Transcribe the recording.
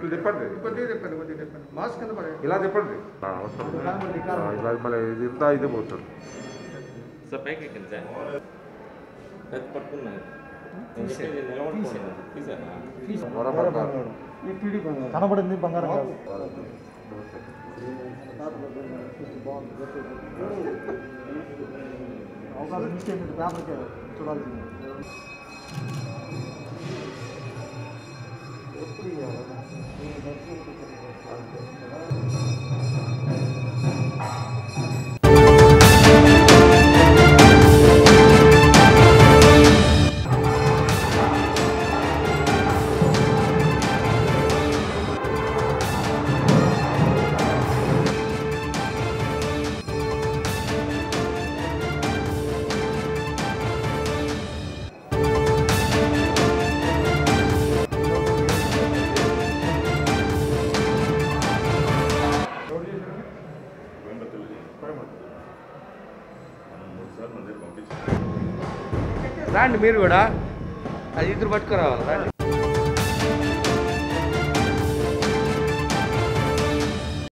ఇట్లా చెప్పండి, మాస్క్ కింద పడండి. ఇలా చెప్పండి. ఇవాళ మళ్ళీ ఇంత ఇదే పోతుంది సార్ పైకి ఎక్కింది సార్ పెద్ద పట్టుకున్నాను కనబడింది బంగారం కాదు. అవకాశం ఇస్తే పేపర్కి చూడాల్సింది. రండి మీరు కూడా అది ఇద్దరు పట్టుకురావాలి రండి.